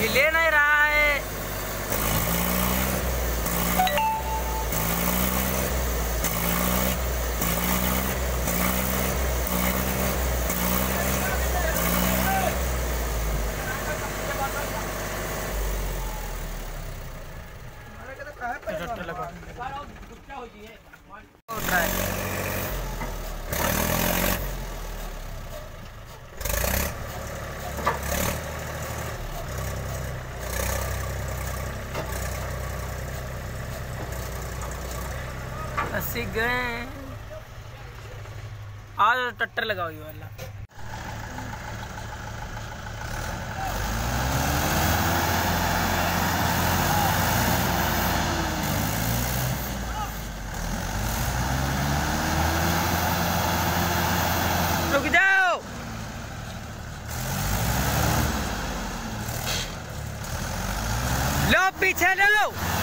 ले नहीं रहा है। सीख गए आज टट्टर लगाओ ये वाला। रुक जाओ, लो पीछे लो।